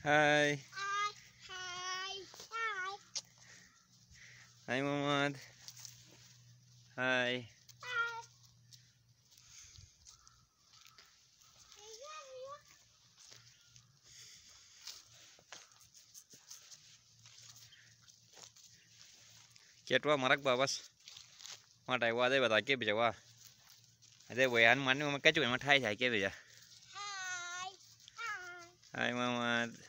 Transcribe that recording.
हाय हाय मोहम्मद हाय केटवा मरक बाबस माटा हुआ दे बता के भेजवा अरे वो यार मन में क्या चुन मठाई जाए के भेजा हाय मोहम्मद